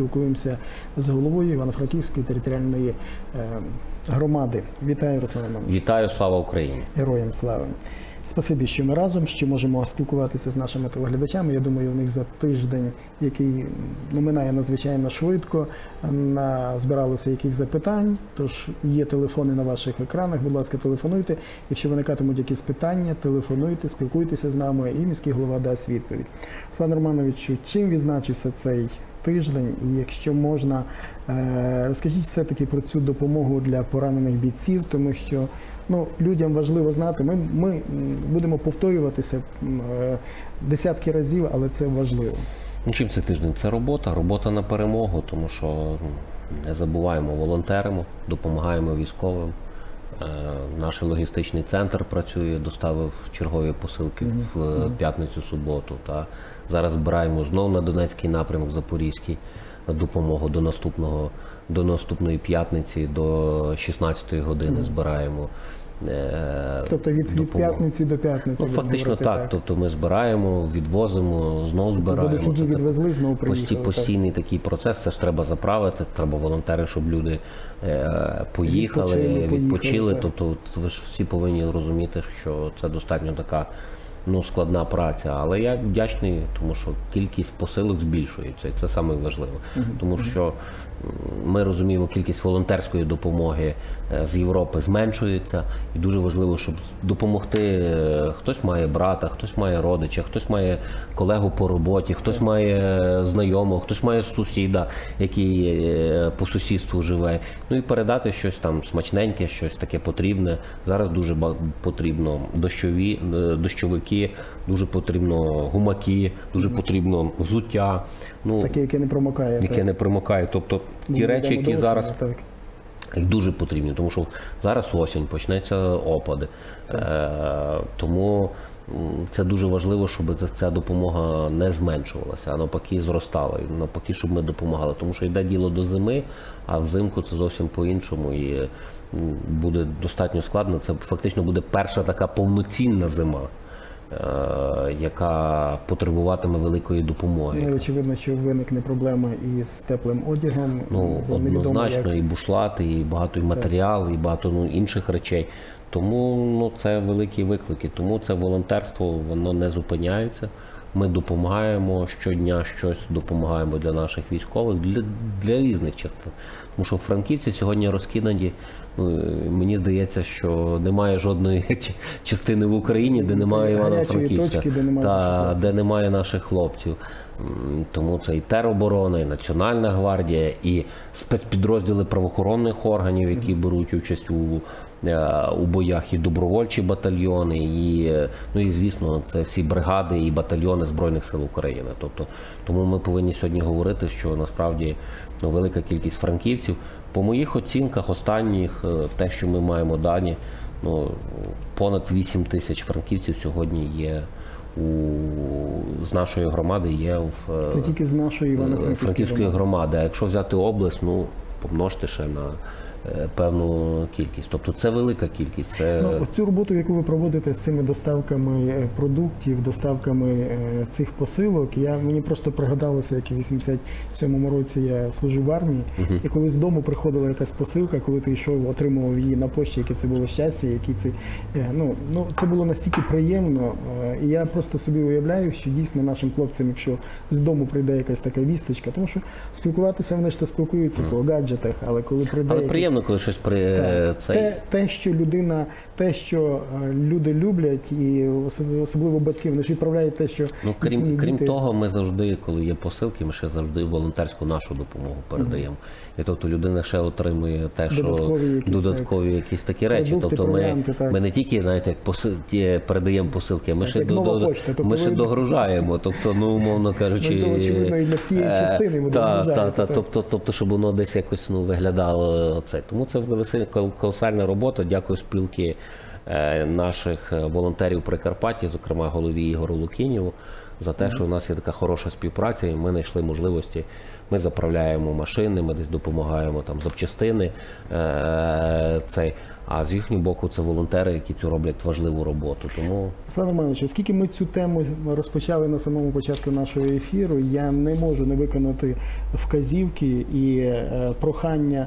поспілкуємося з головою Івано-Франківської територіальної громади. Вітаю, Руслан Романович. Вітаю, слава Україні! Героям слави! Спасибі, що ми разом, що можемо спілкуватися з нашими телеглядачами. Я думаю, у них за тиждень, який минає надзвичайно швидко, збиралося яких запитань. Тож є телефони на ваших екранах, будь ласка, телефонуйте. Якщо виникатимуть якісь питання, телефонуйте, спілкуйтеся з нами, і міський голова дасть відповідь. Руслан Романовичу, чим відзначився цей тиждень? І якщо можна, розкажіть все-таки про цю допомогу для поранених бійців, тому що людям важливо знати, ми будемо повторюватися десятки разів, але це важливо. Чим цей тиждень? Це робота на перемогу, тому що не забуваємо, волонтеримо, допомагаємо військовим. Наш логістичний центр працює, доставив чергові посилки в п'ятницю-суботу. Зараз збираємо знову на Донецький напрямок, Запорізький, допомогу до наступної п'ятниці, до 16-ї години збираємо. Тобто від п'ятниці до п'ятниці? Фактично так. Тобто ми збираємо, відвозимо, знову збираємо. За вихідні відвезли, знову приїхали. Постійний такий процес, це ж треба заправити, треба волонтери, щоб люди поїхали, відпочили. Тобто ви ж всі повинні розуміти, що це достатньо така складна праця. Але я вдячний, тому що кількість посилок збільшується, і це найважливіше. Тому що ми розуміємо, кількість волонтерської допомоги з Європи зменшується, і дуже важливо, щоб допомогти. Хтось має брата, хтось має родича, хтось має колегу по роботі, хтось має знайомого, хтось має сусіда, який по сусідству живе. І передати щось там смачненьке, щось таке потрібне. Зараз дуже потрібно дощовики, дуже потрібно гумаки, дуже потрібно взуття. Таке, яке не промокає. Яке не промокає. Тобто ті речі, які зараз дуже потрібні, тому що зараз осінь, почнеться опади. Тому це дуже важливо, щоб ця допомога не зменшувалася, а навпаки зростала, і навпаки, щоб ми допомагали. Тому що йде діло до зими, а взимку це зовсім по-іншому і буде достатньо складно. Це фактично буде перша така повноцінна зима, яка потребуватиме великої допомоги. Очевидно, що виникне проблема і з теплим одягом. Однозначно, і бушлати, і багато і матеріал, і багато інших речей. Тому це великі виклики. Тому це волонтерство, воно не зупиняється. Ми допомагаємо щодня, щось допомагаємо для наших військових, для різних частин. Тому що франківці сьогодні розкидані, мені здається, що немає жодної частини в Україні, де немає Івано-Франківська, де немає наших хлопців. Тому це і тероборона, і Національна гвардія, і спецпідрозділи правоохоронних органів, які беруть участь у боях, і добровольчі батальйони, і звісно, це всі бригади і батальйони Збройних сил України. Тому ми повинні сьогодні говорити, що насправді велика кількість франківців, по моїх оцінках останніх, те, що ми маємо дані, понад 8 тисяч франківців сьогодні є з нашої громади, є це тільки з нашої Івано-Франківської громади. А якщо взяти область, помножте ще на певну кількість. Тобто це велика кількість. Цю роботу, яку ви проводите з цими доставками продуктів, доставками цих посилок, мені просто пригадалося, як у 87-му році я служив в армії, і коли з дому приходила якась посилка, коли ти йшов, отримував її на пошті, яке це було щастя, це було настільки приємно. І я просто собі уявляю, що дійсно нашим хлопцям, якщо з дому прийде якась така вісточка, тому що спілкуватися вони ж то спілкуються по гаджетах, але коли прийде коли щось те, що люди люблять, і особливо батьки, вони ж відправляють те, що крім того, ми завжди, коли є посилки, ми ще завжди волонтерську нашу допомогу передаємо. І тобто людина ще отримує те, що додаткові якісь такі речі. Тобто ми не тільки, знаєте, як передаємо посилки, ми ще догружаємо. Тобто, умовно кажучи, очевидно, і для всієї частини ви догружаєте. Тобто, щоб воно десь якось виглядало це. Тому це колосальна робота. Дякую спілки наших волонтерів Прикарпаття, зокрема голові Ігору Лукінєву, за те, що у нас є така хороша співпраця, і ми знайшли можливості. Ми заправляємо машини, ми десь допомагаємо запчастини цей. А з їхнього боку це волонтери, які цю роблять важливу роботу. Тому Руслан Романович, оскільки ми цю тему розпочали на самому початку нашого ефіру, я не можу не виконати вказівки і прохання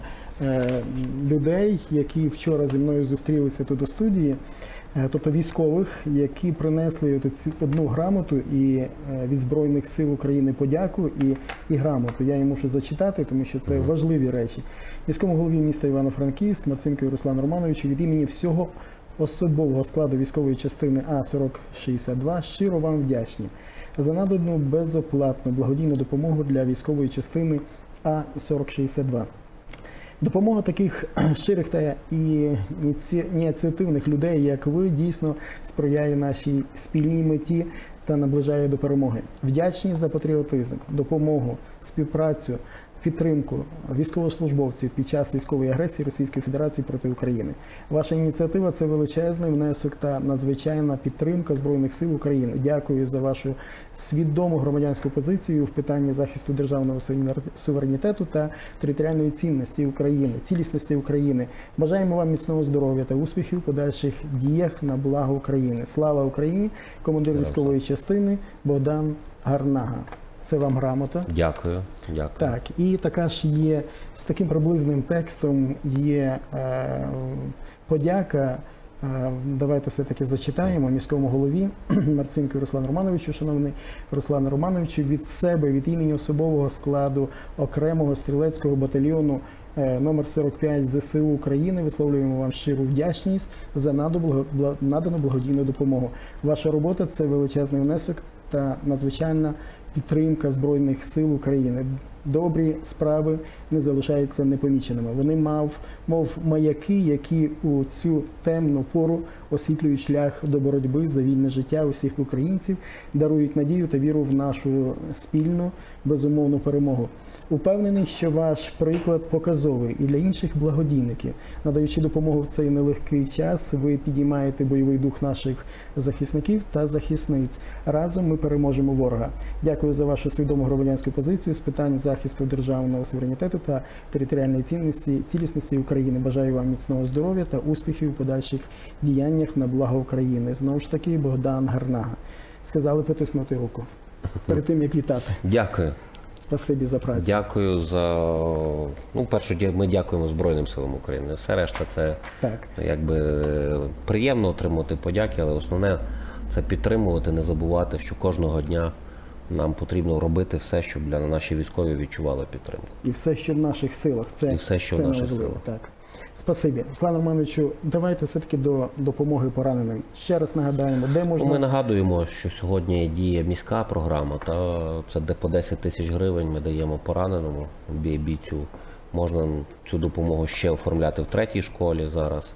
людей, які вчора зі мною зустрілися тут у студії, тобто військових, які принесли цю одну грамоту і від Збройних сил України подяку і грамоту. Я її мушу зачитати, тому що це важливі речі. Міському голові міста Івано-Франківськ Марцинкові Руслану Романовичу від імені всього особового складу військової частини А-4062 щиро вам вдячні за надану безоплатну благодійну допомогу для військової частини А-4062. Допомога таких щирих та ініціативних людей, як ви, дійсно сприяє нашій спільній меті та наближає до перемоги. Вдячні за патріотизм, допомогу, співпрацю, підтримку військовослужбовців під час військової агресії Російської Федерації проти України. Ваша ініціатива – це величезний внесок та надзвичайна підтримка Збройних сил України. Дякую за вашу свідому громадянську позицію в питанні захисту державного суверенітету та територіальної цілісності України. Бажаємо вам міцного здоров'я та успіхів у подальших діях на благо України. Слава Україні! Командир військової частини Богдан Гарнага. Це вам грамота. дякую. Так, і така ж є, з таким приблизним текстом є подяка, давайте все-таки зачитаємо, міському голові Марцинкові Руслану Романовичу, шановний Руслан Романовичу, від себе, від імені особового складу окремого стрілецького батальйону номер 45 ЗСУ України висловлюємо вам щиру вдячність за надану благодійну допомогу. Ваша робота – це величезний внесок та надзвичайна підтримка Збройних сил України. Добрі справи не залишаються непоміченими. Вони мов маяки, які у цю темну пору освітлюють шлях до боротьби за вільне життя усіх українців, дарують надію та віру в нашу спільну, безумовну перемогу. Упевнений, що ваш приклад показовий і для інших благодійників. Надаючи допомогу в цей нелегкий час, ви підіймаєте бойовий дух наших захисників та захисниць. Разом ми переможемо ворога. Дякую за вашу свідому громадянську позицію з питань захисту державного суверенітету та територіальної цілісності України. Бажаю вам міцного здоров'я та успіхів у подальших діяннях на благо України. Знову ж таки, Богдан Гарнага. Сказали потиснути руку перед тим, як вітати. Дякую. Спасибі за працю. Дякую за перше, ми дякуємо Збройним силам України. Все решта це якби приємно отримувати подяки, але основне це підтримувати, не забувати, що кожного дня нам потрібно робити все, щоб для наші військові відчували підтримку. І все, що в наших силах. І все, що в наших силах. Так. Спасибі. Руслан Романовичу, давайте все-таки до допомоги пораненим. Ще раз нагадаємо, де можна... Ми нагадуємо, що сьогодні діє міська програма, це де по 10 тисяч гривень ми даємо пораненому бійцю. Можна цю допомогу ще оформляти в 3-й школі зараз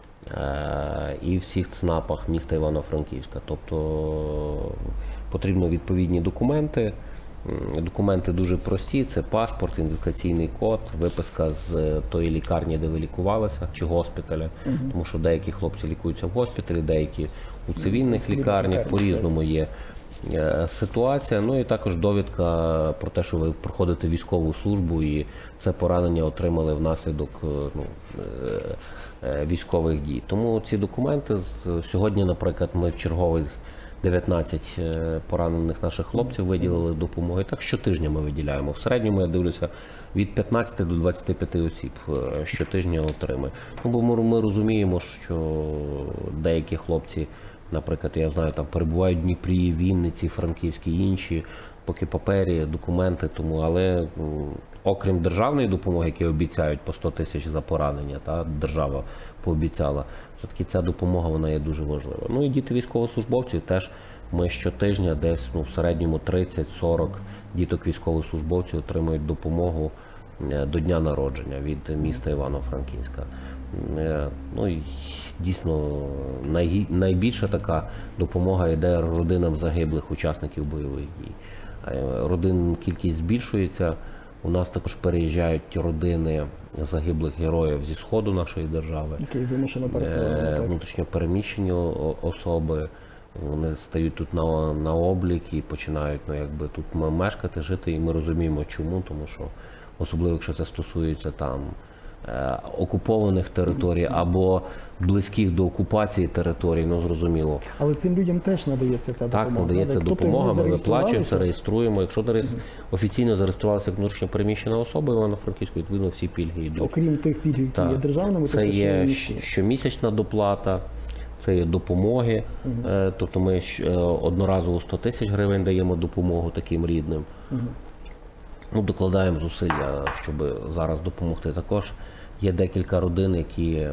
і в всіх ЦНАПах міста Івано-Франківська. Тобто потрібно відповідні документи. Документи дуже прості, це паспорт, ідентифікаційний код, виписка з тої лікарні, де ви лікувалися, чи госпіталя, тому що деякі хлопці лікуються в госпіталі, деякі у цивільних лікарнях, по-різному є ситуація. Ну і також довідка про те, що ви проходите військову службу і це поранення отримали внаслідок військових дій. Тому ці документи, сьогодні, наприклад, ми в чергових 19 поранених наших хлопців виділили допомогу. І так щотижня ми виділяємо. В середньому, я дивлюся, від 15 до 25 осіб щотижня отримує. Бо ми розуміємо, що деякі хлопці, наприклад, я знаю, там перебувають в Дніпрі, Вінниці, Франківській, інші, поки папері, документи, тому, але окрім державної допомоги, які обіцяють по 100 тисяч за поранення, держава пообіцяла, все-таки ця допомога, вона є дуже важлива. Ну і діти військовослужбовців теж, ми щотижня десь в середньому 30-40 діток військовослужбовців отримують допомогу до дня народження від міста Івано-Франківська. Ну і дійсно найбільша така допомога йде родинам загиблих учасників бойових дій. Родин кількість збільшується. У нас також переїжджають родини загиблих героїв зі сходу нашої держави. Які вимушено переселені. Внутрішньо переміщені особи. Вони стають тут на облік і починають тут мешкати, жити. І ми розуміємо чому, тому що особливо, якщо це стосується там окупованих територій або близьких до окупації територій, ну зрозуміло. Але цим людям теж надається та допомога. Так, надається Тобто допомога, вони ми виплачуємо, зареєструвалися? реєструємо. Якщо офіційно зареєструвалася як внутрішньо переміщена особа Івано-Франківську, відповідно всі пільги йдуть. Окрім тих пільг, які Так. є державними, Це тобто ще є інші. щомісячна доплата, це є допомоги. Тобто ми одноразово 100 тисяч гривень даємо допомогу таким рідним. Ну, докладаємо зусилля, щоб зараз допомогти. Також є декілька родин, які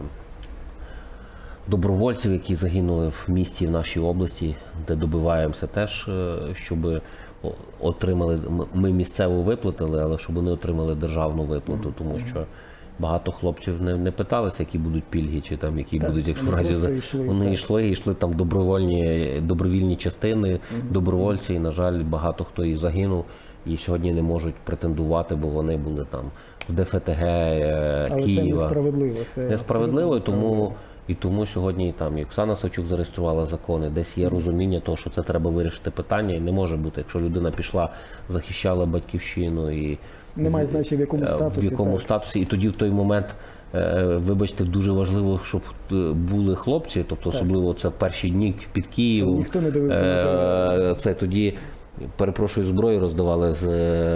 добровольців, які загинули в місті, в нашій області, де добиваємося теж, щоб отримали, ми місцеву виплатили, але щоб вони отримали державну виплату, тому що багато хлопців не питалися, які будуть пільги, чи там які Так, будуть, якщо в вони разі просто йшли, вони так. йшли там добровільні частини, добровольці, і, на жаль, багато хто і загинув, і сьогодні не можуть претендувати, бо вони були там в ДФТГ Але це Києва. несправедливо. Це Несправедливо, абсолютно несправедливо. і тому сьогодні там і Оксана Савчук зареєструвала закони, десь є розуміння того, що це треба вирішити питання, і не може бути, якщо людина пішла, захищала батьківщину і Немає значення, в якому статусі. в якому так. статусі, і тоді в той момент, вибачте, дуже важливо, щоб були хлопці, тобто особливо це перші дні під Києвом. Ніхто не дивився на Це тоді, перепрошую, зброю роздавали з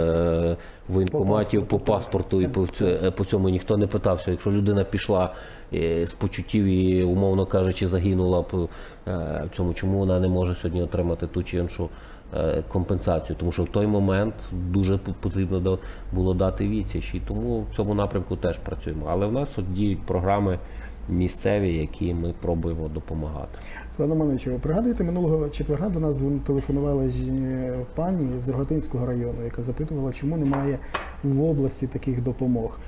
воєнкоматів по паспорту, і по цьому ніхто не питався. Якщо людина пішла з почуттів і, умовно кажучи, загинула в цьому, чому вона не може сьогодні отримати ту чи іншу компенсацію, тому що в той момент дуже потрібно було дати відсіч, і тому в цьому напрямку теж працюємо. Але в нас от діють програми місцеві, які ми пробуємо допомагати. Слава Романовичу, ви пригадуєте, минулого четверга до нас телефонувала пані з Рогатинського району, яка запитувала, чому немає в області таких допомог.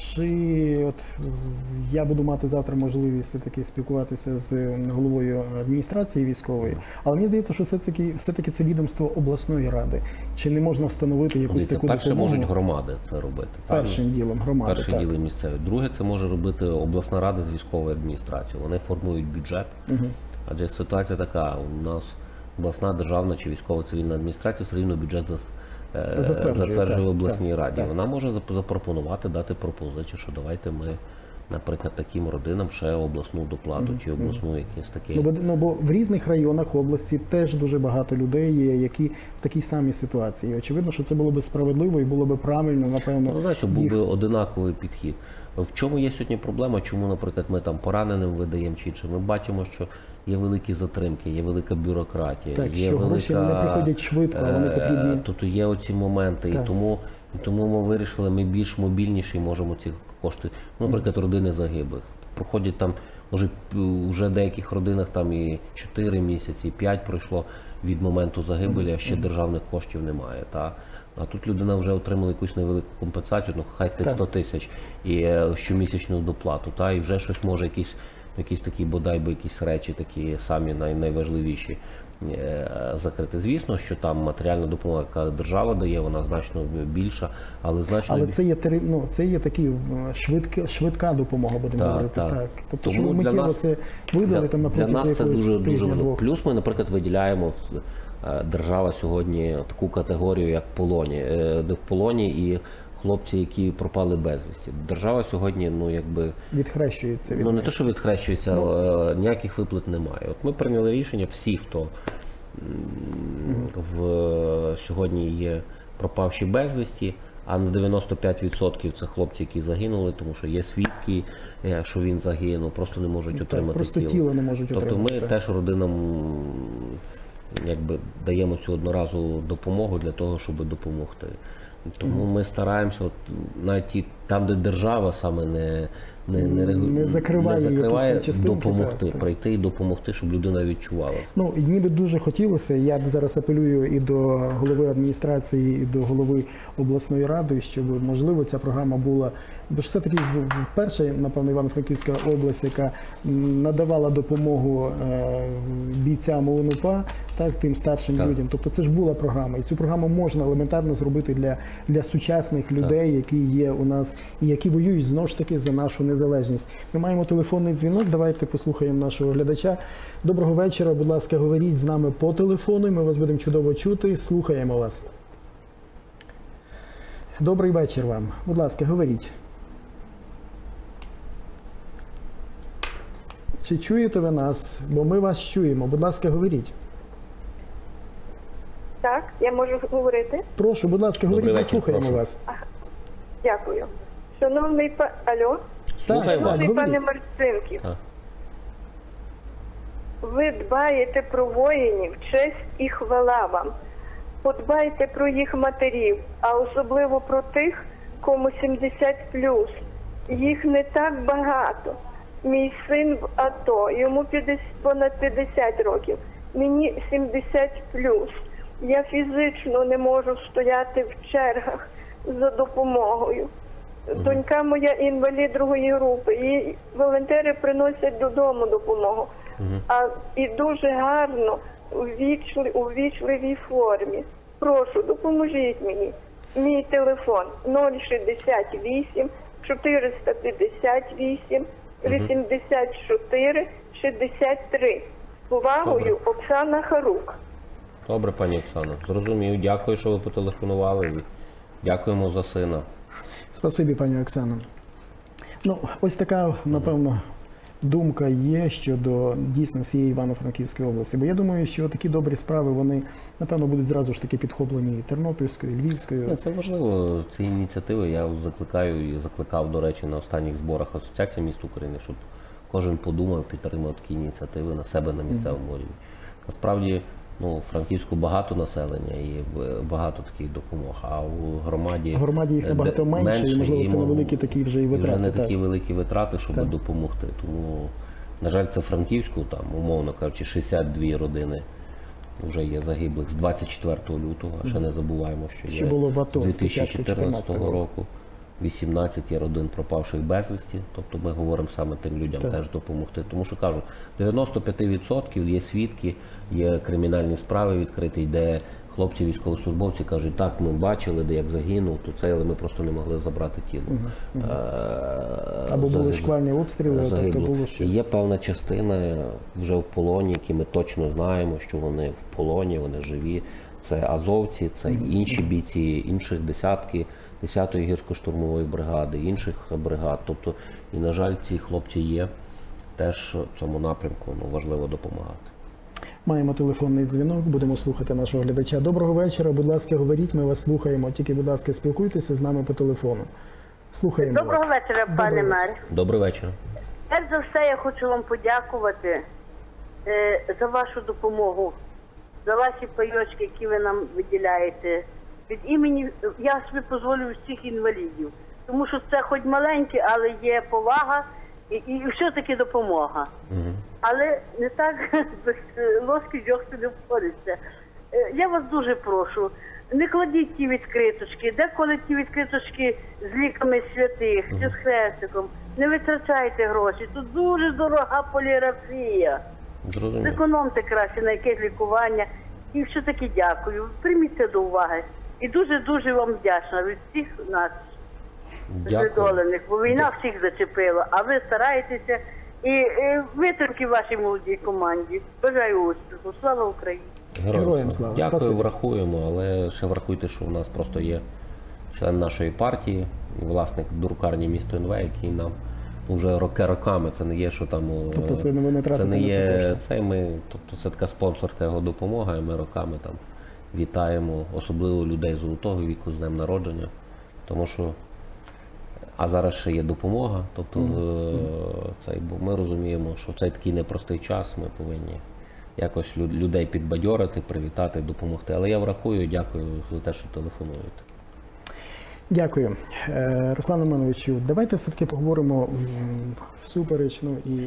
Чи от я буду мати завтра можливість все-таки спілкуватися з головою адміністрації військової, але мені здається, що все-таки це відомство обласної ради. Чи не можна встановити якусь таку Перше допомогу? можуть громади це робити. Першим ділом громади. Перші так. діли місцеві. Друге, це може робити обласна рада з військовою адміністрацією. Вони формують бюджет. Адже ситуація така, у нас обласна державна чи військова цивільна адміністрація все рівно бюджет затверджує в обласній раді. Так. Вона може запропонувати, дати пропозицію, що давайте ми, наприклад, таким родинам ще обласну доплату чи обласну якесь таке. Бо в різних районах області теж дуже багато людей є, які в такій самій ситуації. І очевидно, що це було б справедливо і було б правильно, напевно. Ну, знаєш, був би одинаковий підхід. В чому є сьогодні проблема? Чому, наприклад, ми там пораненим видаємо чи інше? Ми бачимо, що є великі затримки, є велика бюрократія, Так, є що гроші не приходять швидко, а вони потрібні. Тобто є оці моменти, Так. і тому ми вирішили, ми більш мобільніші можемо ці кошти. Ну, наприклад, родини загиблих. Проходять там, може, вже в деяких родинах там і 4 місяці, і 5 пройшло від моменту загибелі, а ще державних коштів немає. А тут людина вже отримала якусь невелику компенсацію, ну хай тих 100 тисяч і щомісячну доплату, і вже щось може, якісь такі, бодай би якісь речі такі самі найважливіші закрити. Звісно, що там матеріальна допомога, яка держава дає, вона значно більша, але значно... Але це є такі швидка допомога, будемо говорити. Так. Тобто, що миттєво це видали там на для нас це дуже важливо. двох. Плюс ми, наприклад, виділяємо держава сьогодні таку категорію, як в полоні і хлопці, які пропали безвісті. Держава сьогодні, відхрещується від не те, що відхрещується, ніяких виплат немає. От ми прийняли рішення, всі, хто сьогодні є пропавші безвісті, а на 95% це хлопці, які загинули, тому що є свідки, що він загинув, просто не можуть отримати просто тіло не можуть отримати. Тобто ми теж родинам даємо цю одноразову допомогу для того, щоб допомогти. Тому ми стараємося, навіть там, де держава саме не закриває допомогти, прийти і допомогти, щоб людина відчувала. Ніби дуже хотілося, я зараз апелюю і до голови адміністрації, і до голови обласної ради, щоб, можливо, ця програма була, бо ж все-таки вперше, напевно, Івано-Франківська область, яка надавала допомогу бійцям ОУН-УПА, тим старшим людям. Тобто це ж була програма, і цю програму можна елементарно зробити для сучасних людей, які є у нас, і які воюють, знову ж таки, за нашу незалежність. Ми маємо телефонний дзвінок, давайте послухаємо нашого глядача. Доброго вечора, будь ласка, говоріть з нами по телефону, ми вас будемо чудово чути, слухаємо вас. Добрий вечір вам, будь ласка, говоріть. Чи чуєте ви нас? Бо ми вас чуємо. Будь ласка, говоріть. Так, я можу говорити. Прошу, будь ласка, говоріть, Добрий ми вечір, слухаємо прошу. вас. Дякую. Шановний Алло, Слухаємо вас. шановний пане говоріть. Марцинків, Так. ви дбаєте про воїнів, честь і хвала вам. Подбайте про їх матерів, а особливо про тих, кому 70+. Їх не так багато. Мій син в АТО, йому понад 50 років, мені 70+. Я фізично не можу стояти в чергах за допомогою. Донька моя інвалід другої групи, їй волонтери приносять додому допомогу. І дуже гарно, у ввічливій формі. Прошу, допоможіть мені. Мій телефон 068 458 84 63. З повагою, Добре. Оксана Харук. Добре, пані Оксано. Зрозумів. Дякую, що ви потелефонували. Дякуємо за сина. Спасибі, пані Оксано. Ну, ось така, напевно, думка є щодо дійсно всієї Івано-Франківської області. Бо я думаю, що такі добрі справи, вони, напевно, будуть зразу ж таки підхоплені і Тернопільською, і Львівською. Ні, це важливо, ці ініціативи. Я закликаю і закликав, до речі, на останніх зборах Асоціації міст України, щоб кожен подумав, підтримав такі ініціативи на себе на місцевому рівні. Насправді, ну, у Франківську багато населення і багато таких допомог, а у громаді, В громаді їх набагато менше, і, можливо, це невеликі такі вже і витрати. вже не так. такі великі витрати, щоб Так. допомогти. Тому, на жаль, це Франківську, там, умовно кажучи, 62 родини вже є загиблих з 24 лютого, а ще не забуваємо, що Що є було в АТО з початку 2014 14-го року 18 родин пропавших безвісті. Тобто ми говоримо саме тим людям Так. теж допомогти. Тому що кажу, 95% є свідки, є кримінальні справи відкриті, де хлопці, військовослужбовці кажуть, так, ми бачили, де як загинув, то це, але ми просто не могли забрати тіло. Або були Загиблих. шквальні обстріли, тобто Загиблих. було І щось. є певна частина вже в полоні, які ми точно знаємо, що вони в полоні, вони живі. Це азовці, це інші бійці, інших 10-ї гірсько-штурмової бригади, інших бригад. Тобто, і, на жаль, ці хлопці є. Теж в цьому напрямку важливо допомагати. Маємо телефонний дзвінок, будемо слухати нашого глядача. Доброго вечора, будь ласка, говоріть, ми вас слухаємо. Тільки, будь ласка, спілкуйтеся з нами по телефону. Слухаємо Доброго вас. вечора, пане Доброго мер. Добрий вечір. Перш за все, я хочу вам подякувати за вашу допомогу, за ваші пайочки, які ви нам виділяєте. Від імені, я собі дозволю всіх інвалідів, тому що це хоч маленьке, але є повага і все-таки допомога. Але не так без ложки дьогтю не входиться. Я вас дуже прошу, не кладіть ті відкриточки, деколи ті відкриточки з ліками святих, чи з хрестиком. Не витрачайте гроші, тут дуже дорога поліграфія. Зрозуміло. Зекономте краще на якесь лікування. І все-таки дякую. Прийміть це до уваги. І дуже-дуже вам вдячна від всіх нас, Дякую. знедолених, бо війна всіх зачепила, а ви стараєтеся і витримки вашій молодій команді. Бажаю успіху. Слава Україні! Героям слава. Дякую, Спасибо. врахуємо, але ще врахуйте, що у нас просто є член нашої партії, власник друкарні місто НВ, який нам вже роками, це не є, що там... Тобто це ви не тратите це не на це є, кошти? це ми, тобто це така спонсорська його допомога, і ми роками там вітаємо, особливо людей золотого віку з днем народження, тому що, а зараз ще є допомога, тобто бо ми розуміємо, що в цей такий непростий час ми повинні якось людей підбадьорити, привітати, допомогти. Але я врахую, дякую за те, що телефонуєте. Дякую. Руслан Романовичу, давайте все-таки поговоримо всупереч, і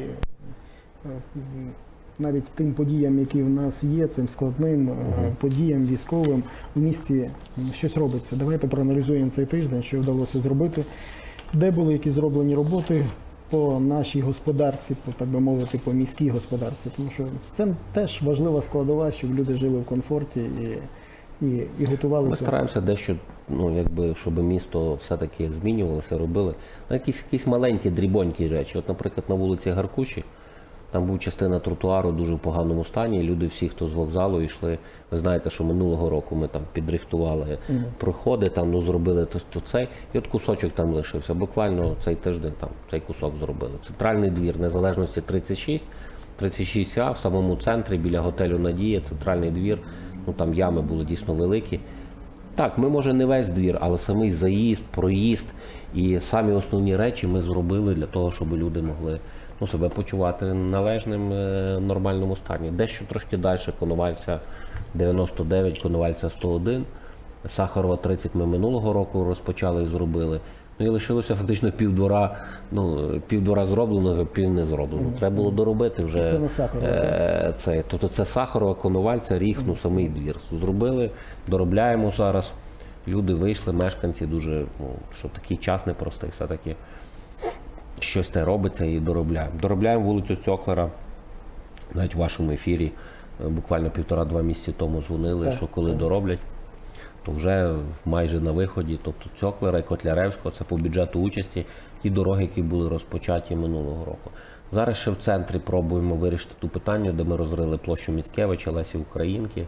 навіть тим подіям, які в нас є, цим складним подіям військовим у місті щось робиться. Давайте проаналізуємо цей тиждень, що вдалося зробити, де були які зроблені роботи по нашій господарці, так би мовити, по міській господарці. Тому що це теж важлива складова, щоб люди жили в комфорті і готувалися. Ми стараємося дещо, щоб місто все-таки змінювалося, робили. Якісь маленькі, дрібонькі речі. От, наприклад, на вулиці Гаркуші Там був частина тротуару дуже в поганому стані, і люди всі, хто з вокзалу йшли, ви знаєте, що минулого року ми там підрихтували проходи, там, ну, зробили то цей, і от кусочок там лишився. Буквально цей тиждень там цей кусок зробили. Центральний двір Незалежності 36, 36А, в самому центрі, біля готелю «Надія», центральний двір, ну там ями були дійсно великі. Так, ми, може, не весь двір, але самий заїзд, проїзд і самі основні речі ми зробили для того, щоб люди могли, ну, себе почувати належним, нормальному стані. Дещо трошки далі, Коновальця 99, Коновальця 101, Сахарова 30 ми минулого року розпочали і зробили. Ну і лишилося фактично півдвора, ну, півдвора зробленого, пів не зроблено. Треба було доробити вже. Це на Сахарова, Тобто це Сахарова, Коновальця, Ріг, ну, самий двір. Зробили, доробляємо зараз. Люди вийшли, мешканці дуже, ну, що такий час непростий, все-таки щось те робиться і доробляємо. Доробляємо вулицю Цьоклера, навіть в вашому ефірі буквально 1,5-2 місяці тому дзвонили, Так, що коли так. дороблять, то вже майже на виході, тобто Цьоклера і Котляревського, це по бюджету участі, ті дороги, які були розпочаті минулого року. Зараз ще в центрі пробуємо вирішити ту питання, де ми розрили площу Міцкевича, Лесі Українки.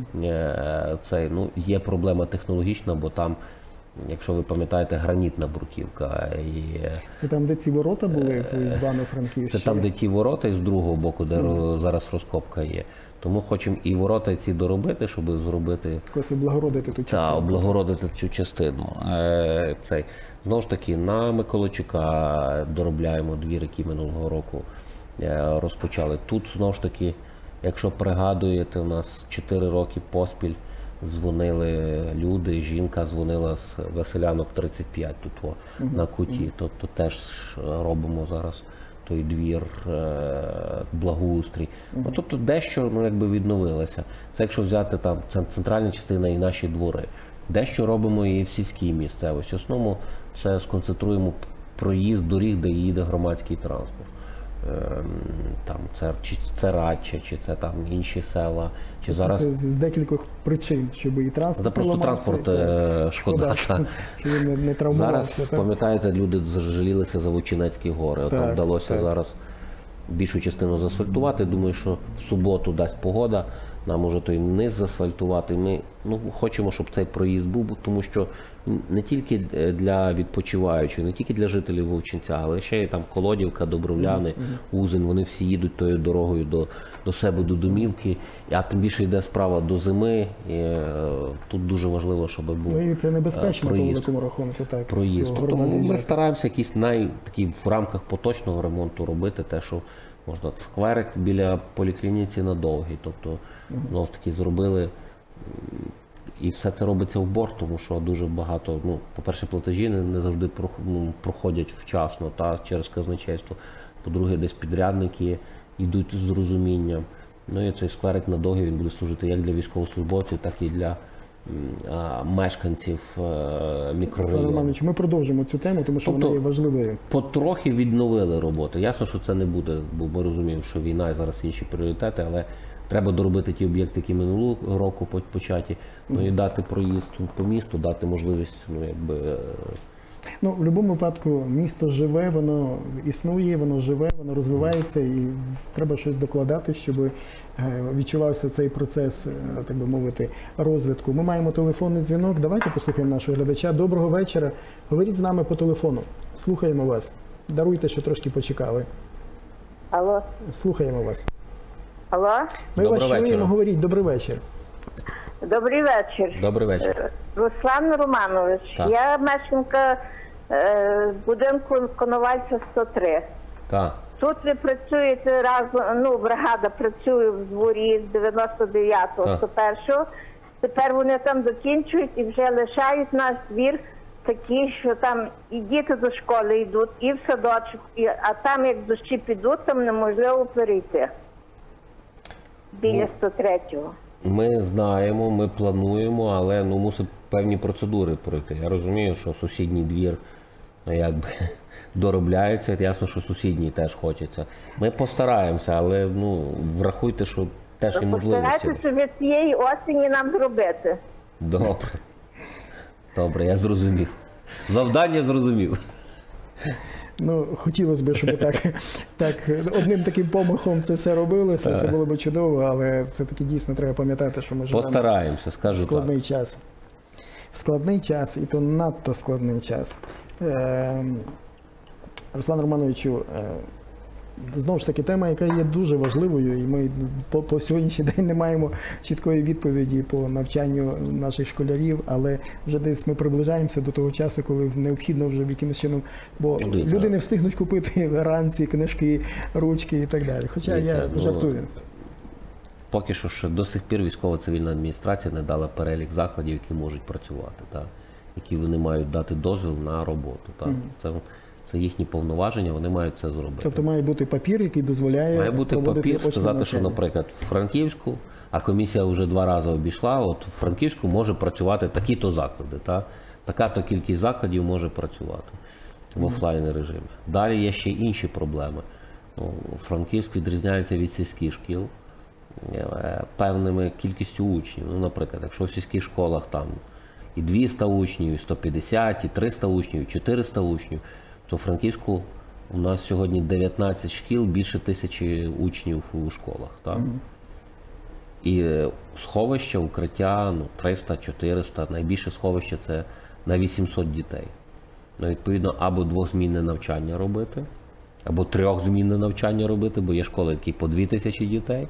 Ну, є проблема технологічна, бо там, якщо ви пам'ятаєте, гранітна бруківка. І Це там, де ці ворота були в Івано-Франківську? це там, де ті ворота, і з другого боку, де зараз розкопка є. Тому хочемо і ворота ці доробити, щоб зробити, Якось облагородити ту частину. облагородити цю частину. Знову ж таки, на Миколайчука доробляємо двір, який минулого року розпочали. Тут, знову ж таки, якщо пригадуєте, у нас 4 роки поспіль дзвонили люди, жінка дзвонила з Веселянок 35 тут на куті. Тобто теж робимо зараз той двір, благоустрій. Ну, тобто дещо, ну, якби відновилося. Це якщо взяти там центральна частина і наші двори. Дещо робимо і в сільській місцевості. В основному це сконцентруємо проїзд доріг, де їде громадський транспорт. Там це Радча, чи це там інші села, чи зараз Це з декількох причин, щоб і транспорт це просто поламався, транспорт шкода. щоб він не травмувався. Зараз, так? пам'ятаєте, люди жалілися за Лучинецькі гори. Там Так, вдалося так. зараз більшу частину заасфальтувати. Думаю, що в суботу дасть погода, нам може той низ заасфальтувати. Ми, ну, хочемо, щоб цей проїзд був, тому що не тільки для відпочиваючих, не тільки для жителів Вовчинця, але ще й там Колодівка, Добровляни, Узин, вони всі їдуть тою дорогою до себе, до домівки, а тим більше йде справа до зими. І, тут дуже важливо, щоб був Ну і це небезпечно по проїзд. великому рахунку. Так, Проїзд. з цього Тобто города ми з'їжджати. стараємося якісь такі в рамках поточного ремонту робити те, що можна. Скверик біля поліклініці на Довгій. Тобто, знову ж таки, зробили. І все це робиться в борг, тому що дуже багато, ну, по-перше, платежі не завжди проходять вчасно через казначейство. По-друге, десь підрядники йдуть з розумінням. Ну і цей скверик на Довгій, він буде служити як для військовослужбовців, так і для мешканців Олександр мікрорайону. Романович, ми продовжимо цю тему, тому що Тобто, вона є важливою. Потрохи відновили роботу. Ясно, що це не буде, бо ми розуміємо, що війна і зараз інші пріоритети, але треба доробити ті об'єкти, які минулого року початі, ну і дати проїзд по місту, дати можливість, ну, якби. Ну, в будь-якому випадку місто живе, воно існує, воно живе, воно розвивається, і треба щось докладати, щоб відчувався цей процес, так би мовити, розвитку. Ми маємо телефонний дзвінок. Давайте послухаємо нашого глядача. Доброго вечора. Говоріть з нами по телефону. Слухаємо вас. Даруйте, що трошки почекали. Алло, Слухаємо вас. алло, Ми вас Доброго чуємо, вечора. говоріть. Добрий вечір. добрий вечір. Добрий вечір. Руслан Романович, Так. я мешканка будинку Коновальця 103. Так. Тут ви працюєте разом, ну, бригада працює в дворі з 99-го, Так. 101-го. Тепер вони там закінчують і вже лишають наш двір такий, що там і діти до школи йдуть, і в садочок, а там як дощі підуть, там неможливо перейти. Біля 103-го. Ми знаємо, ми плануємо, але ну, мусить певні процедури пройти. Я розумію, що сусідній двір, ну, якби доробляється, ясно, що сусідній теж хочеться. Ми постараємося, але ну, врахуйте, що теж і можливості. Постарайтеся від цієї осені нам зробити. Добре. Добре, я зрозумів. Завдання зрозумів. Ну, хотілося б, щоб так одним таким помахом це все робилося, це було б чудово, але все-таки дійсно треба пам'ятати, що ми живемо Постараємося, в скажу так. складний час. В складний час, і то надто складний час. Руслан Романовичу, знову ж таки, тема, яка є дуже важливою, і ми по сьогоднішній день не маємо чіткої відповіді по навчанню наших школярів, але вже десь ми приближаємося до того часу, коли необхідно вже якимось чином, бо Дивіться. люди не встигнуть купити ранці, книжки, ручки і так далі. Хоча Дивіться, я жартую. Поки що ще до сих пір військово-цивільна адміністрація не дала перелік закладів, які можуть працювати, так? Які вони мають дати дозвіл на роботу. Так? Це їхні повноваження, вони мають це зробити. Тобто має бути папір, який дозволяє Має бути проводити папір, очне сказати, що, навчання. наприклад, в Франківську, а комісія вже 2 рази обійшла, от в Франківську може працювати такі-то заклади, така-то кількість закладів може працювати в офлайн режимі. Далі є ще інші проблеми. Франківськ відрізняється від сільських шкіл певними кількістю учнів. Ну, наприклад, якщо в сільських школах там і 200 учнів, і 150, і 300 учнів, і 400 учнів, то в Франківську у нас сьогодні 19 шкіл, більше 1000 учнів у школах. Так? І сховища, укриття 300-400, найбільше сховище це на 800 дітей. Ну, відповідно, або 2-змінне навчання робити, або 3-змінне навчання робити, бо є школи, які по 2000 дітей,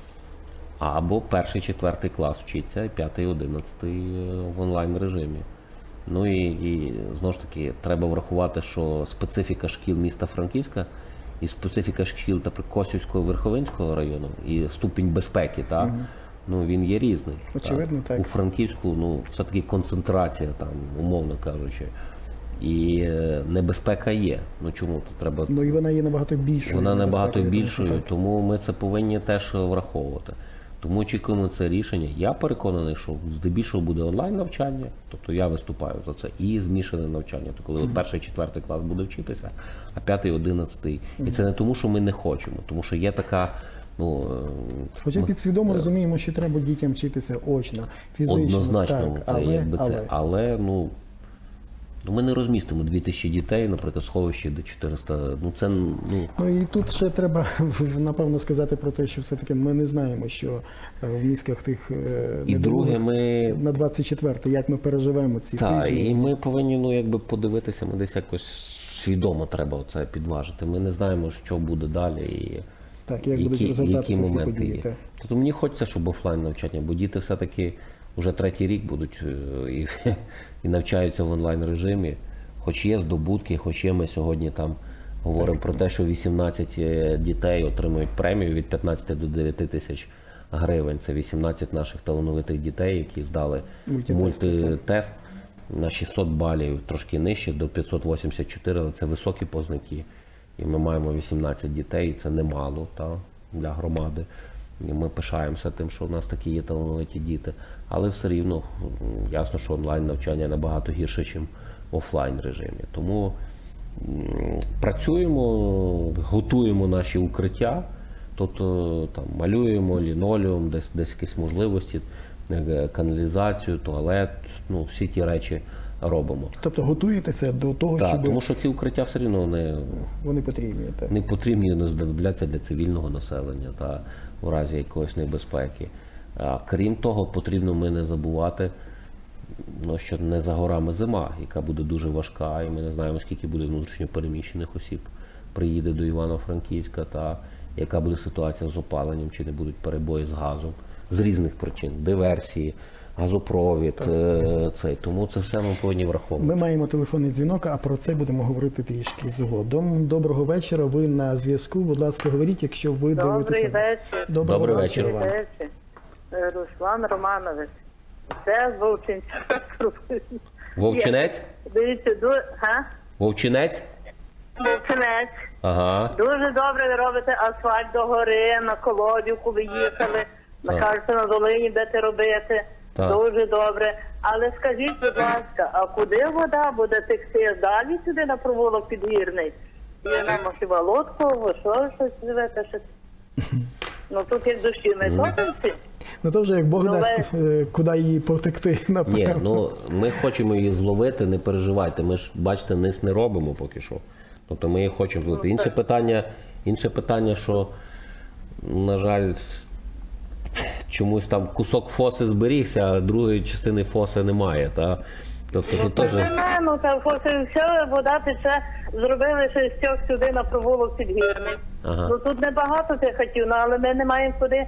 або 1-4 клас вчиться, і 5-11 в онлайн режимі. Ну і знову ж таки, треба врахувати, що специфіка шкіл міста Франківська і специфіка шкіл, наприклад, Косівського, Верховинського району і ступінь безпеки, так, ну, він є різний. Очевидно, так. У Франківську, ну, все-таки концентрація, там, умовно кажучи, і небезпека є. Ну чому? Тут треба... Ну і вона є набагато більшою. Вона набагато безпекою, тому більшою, що так. тому ми це повинні теж враховувати. Тому очікуємо це рішення. Я переконаний, що здебільшого буде онлайн-навчання, тобто я виступаю за це, і змішане навчання, то коли 1-4 клас буде вчитися, а 5-11. І це не тому, що ми не хочемо, тому що є така... Хоча підсвідомо розуміємо, що треба дітям вчитися очно, фізично. Однозначно, так, але ми не розмістимо 2000 дітей, наприклад, сховище де 400, це... Ну і тут ще треба, напевно, сказати про те, що все-таки ми не знаємо, що в мізках тих І друге, ми... на 24-й, як ми переживемо ці Так, тижні. і ми повинні подивитися, ми десь якось свідомо треба це підважити. Ми не знаємо, що буде далі і Так, як будуть розвиватися всі моменти події. є. Так. Тобто мені хочеться, щоб офлайн навчання, бо діти все-таки вже 3-й рік будуть і навчаються в онлайн режимі. Хоч є здобутки, хоч є, ми сьогодні там говоримо про те, що 18 дітей отримують премію від 15 до 9 тисяч гривень. Це 18 наших талановитих дітей, які здали мультитест на 600 балів, трошки нижче, до 584, але це високі показники. І ми маємо 18 дітей, і це немало для громади. І ми пишаємося тим, що у нас такі є талановиті діти. Але все рівно ясно, що онлайн-навчання набагато гірше, ніж в офлайн режимі. Тому працюємо, готуємо наші укриття, тобто там, малюємо лінолеум, десь якісь можливості, каналізацію, туалет, всі ті речі робимо. Тобто готуєтеся до того, Так, щоб тому що ці укриття все рівно вони потрібні. Так. не потрібні, не знадобляться для цивільного населення та в разі якоїсь небезпеки. А крім того, потрібно ми не забувати, що не за горами зима, яка буде дуже важка, і ми не знаємо, скільки буде внутрішньо переміщених осіб приїде до Івано-Франківська, та яка буде ситуація з опаленням, чи не будуть перебої з газом, з різних причин, диверсії, газопровід, тому це все ми повинні враховувати. Ми маємо телефонний дзвінок, а про це будемо говорити трішки згодом. Доброго вечора, ви на зв'язку. Будь ласка, говоріть, якщо ви дивитеся. Добрий вечір. Доброго Добрий вечора вечір. вам. Добрий вечір. Руслан Романович. Це з Вовчинця. Вовчинець? Дивіться, Вовчинець? Вовчинець. Ага. Дуже добре ви робите асфальт до гори, на Колодівку ви їхали, кажете, на долині будете робити. Так. Дуже добре. Але скажіть, будь ласка, а куди вода буде текти? Далі сюди на провулок Підгірний? І на Мосіволодку, ви щось живете? Ну тут як дощі не топимці. Ну то вже як Бог дасть, куди її потекти, Ні, напевно. ми хочемо її зловити, не переживайте. Ми ж, бачите, низ не робимо поки що. Тобто ми їх хочемо злити. Інше питання, що, на жаль, чомусь там кусок фоси зберігся, а другої частини фоси немає. Та? Тобто тут теж... Ну, та все, вода тече, зробили ще стьок сюди на провулок підгірний. Ага. Ну тут небагато цих хатів, ну, але ми не маємо куди,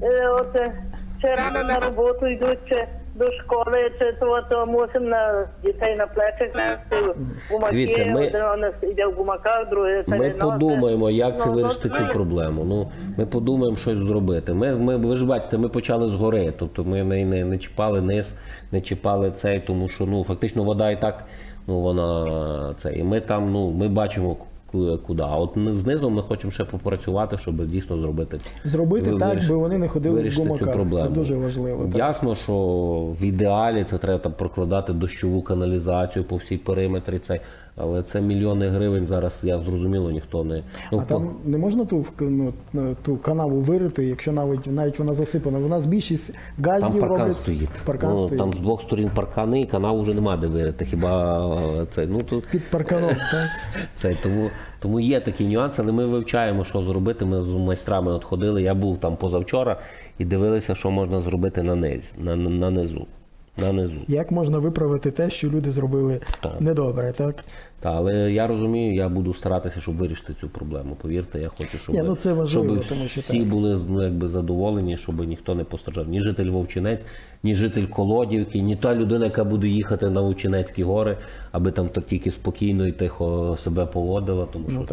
чи рано на роботу йдуть, чи до школи, чи то мусимо на дітей на плечах нести, Дивіться, гумаки, один йде в гумаках, другий Ми подумаємо, як це Ну, вирішити цю проблему. Ну, ми подумаємо, щось зробити. Ви ж бачите, ми почали згори, тобто ми не чіпали низ, не чіпали цей, тому що ну, фактично вода і так, ну, вона це. І ми там, ну, ми бачимо куди. А от знизу ми хочемо ще попрацювати, щоб дійсно зробити так, би вони не ходили в вирішити цю гумаках. проблему. Це дуже важливо. Так. Ясно, що в ідеалі це треба там прокладати дощову каналізацію по всій периметрі, але це мільйони гривень зараз, я зрозуміло, ніхто не... Ну, А там не можна ту канаву вирити, якщо навіть вона засипана. У нас більшість газів там паркан роблять... стоїть. Паркан стоїть. Там з двох сторін паркани, і канаву вже нема де вирити. Хіба це... Ну, тут... Під парканом, так? Це, тому є такі нюанси, але ми вивчаємо, що зробити. Ми з майстрами от ходили, я був там позавчора і дивилися, що можна зробити на низу. Як можна виправити те, що люди зробили недобре, так? Так, але я розумію, я буду старатися, щоб вирішити цю проблему. Повірте, я хочу, щоб, це важливо, щоб тому що всі так. були якби задоволені, щоб ніхто не постраждав. Ні житель Вовчинець, ні житель Колодівки, ні та людина, яка буде їхати на Вовчинецькі гори, аби там так тільки спокійно і тихо себе поводила. Тому що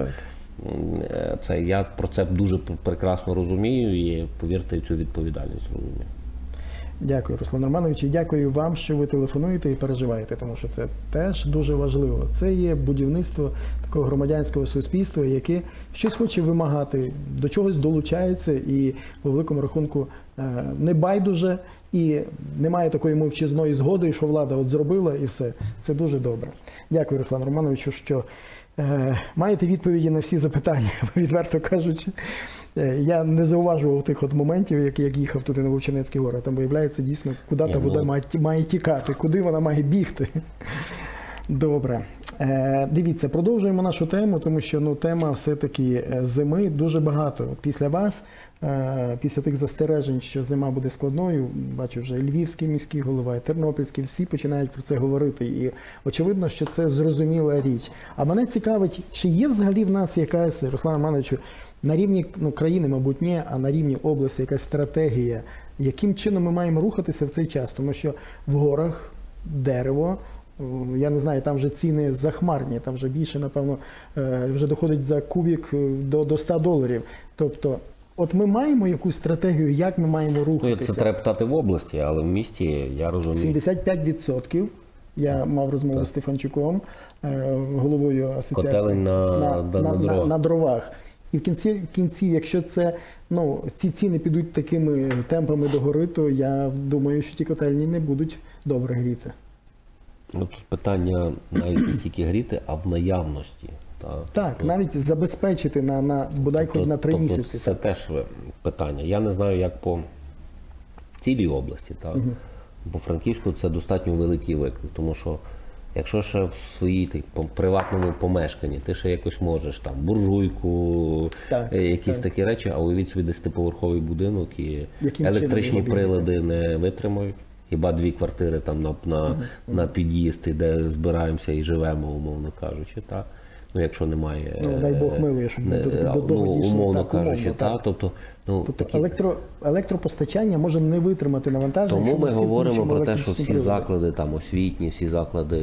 так. я про це дуже прекрасно розумію і, повірте, цю відповідальність розумію. Дякую, Руслан Романович, і дякую вам, що ви телефонуєте і переживаєте, тому що це теж дуже важливо. Це є будівництво такого громадянського суспільства, яке щось хоче вимагати, до чогось долучається і, по великому рахунку, не байдуже і немає такої мовчазної згоди, що влада от зробила і все. Це дуже добре. Дякую, Руслан Романовичу, що маєте відповіді на всі запитання, відверто кажучи. Я не зауважував тих от моментів, як їхав туди на Вовчинецькі гори. Там виявляється дійсно, куди та вода має тікати, куди вона має бігти. Добре. Дивіться, продовжуємо нашу тему, тому що тема все-таки зими дуже багато. От після вас, після тих застережень, що зима буде складною, бачу вже і Львівський міський голова, і Тернопільський, всі починають про це говорити. І очевидно, що це зрозуміла річ. А мене цікавить, чи є взагалі в нас якась, Руслан Романовичу, на рівні країни, мабуть, ні, а на рівні області якась стратегія, яким чином ми маємо рухатися в цей час? Тому що в горах дерево, я не знаю, там вже ціни захмарні, там вже більше, напевно, вже доходить за кубік до $100. Тобто, от ми маємо якусь стратегію, як ми маємо рухатися? Це треба питати в області, але в місті, я розумію. 75%. Я мав розмову з Стефанчуком, головою асоціації. Котелень на дровах. І в кінці, якщо ці ціни підуть такими темпами догори, то я думаю, що ті котельні не будуть добре гріти. Тут питання навіть не стільки гріти, а в наявності. Так, навіть забезпечити бодай хоч на 3 місяці. Це теж питання. Я не знаю, як по цілій області. По Франківську це достатньо великий виклик, тому що якщо ще в своїй приватному помешканні ти ще якось можеш там буржуйку, якісь такі речі, а уявіть собі 10-поверховий будинок і електричні прилади не витримають. Хіба 2 квартири там на під'їзд, де збираємося і живемо, умовно кажучи. Ну, якщо немає... дай Бог милує, щоб умовно кажучи, тобто електропостачання може не витримати навантаження. Тому ми говоримо про те, що всі заклади там освітні, всі заклади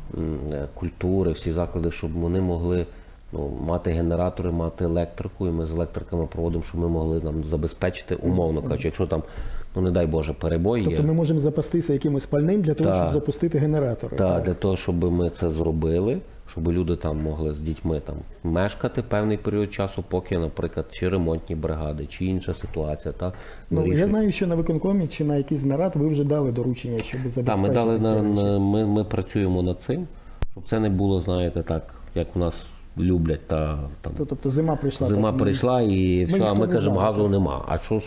культури, всі заклади, щоб вони могли мати генератори, мати електрику, і ми з електриками проводимо, щоб ми могли нам забезпечити, умовно кажучи, якщо там, не дай Боже, перебої є. Тобто ми можемо запастися якимось пальним для того, щоб запустити генератори. Так, для того, щоб ми це зробили, щоб люди там могли з дітьми там мешкати певний період часу, поки, наприклад, чи ремонтні бригади, чи інша ситуація. Я знаю, що на виконкомі чи на якийсь нарад ви вже дали доручення, щоб забезпечити ці речі. Ми працюємо над цим, щоб це не було, знаєте, так, як у нас люблять та там. Тобто зима прийшла. Зима так, прийшла і все, а ніхто ми не кажемо, знав, газу так. нема.